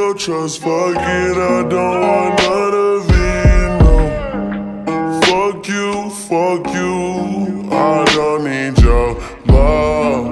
your trust, fuck it, I don't want none of it, no. Fuck you, I don't need your love,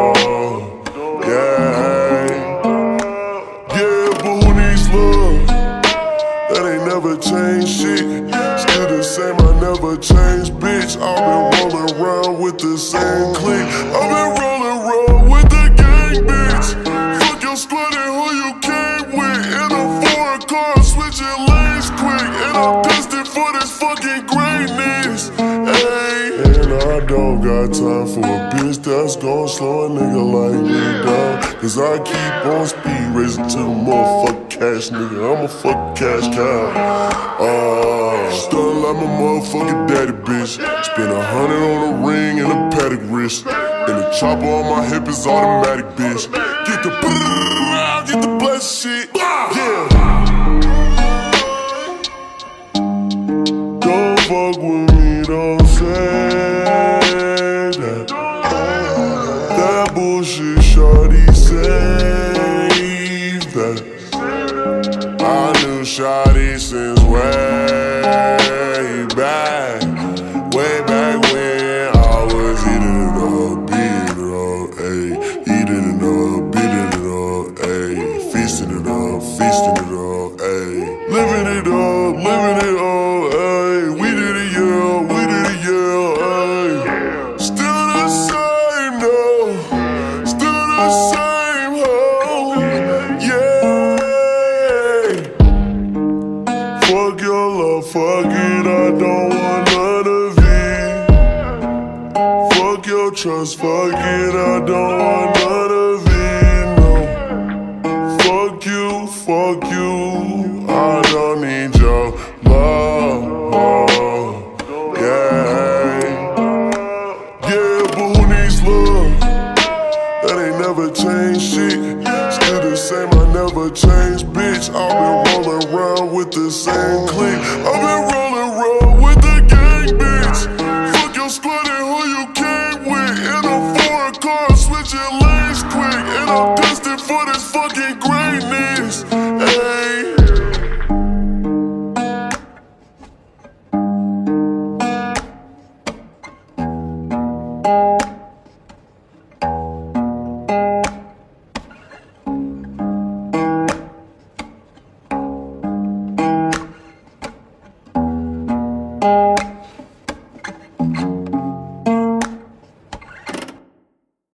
yeah. Yeah, but who needs love? That ain't never changed shit. Still the same, I never changed, bitch. I've been rolling around with the same clique. I've been rolling around with the gang, bitch. Fuck your squad and who you came with. In a foreign car, switching lanes quick. And I'm destined for this fucking greatness, ayy. And I don't got time for a bitch that's gon' slow a nigga like me down. Cause I keep on speed racing to the motherfucking cash, nigga. I'm a fucking cash cow. Stunned like my motherfucking daddy, bitch. Spend 100 on a ring and a paddock wrist. And the chopper on my hip is automatic, bitch. Get the get the blessed shit, yeah. Don't fuck with me, don't say that. That bullshit, shorty, save that. I knew shorty since way back when I was eating it up, beating it up, ayy. Eating it up, beating it up, ayy. Feasting it up, ayy. Living it up, ayy. We did it, yeah, ayy. Still the same, though. Still the same, hoe, yeah. Fuck your love, fuck it, I don't want none of it. Fuck your trust, fuck it, I don't want none of it, no. Fuck you, I don't need your love, yeah. Yeah, but who needs love? That ain't never changed shit. Still the same, I never changed, bitch. I've been rolling around with the same clique. I've been rolling around with the gang, bitch. Fuck your squad and who you came with. In a foreign car, switching lanes quick. And I'm destined for this fucking greatness, ayy.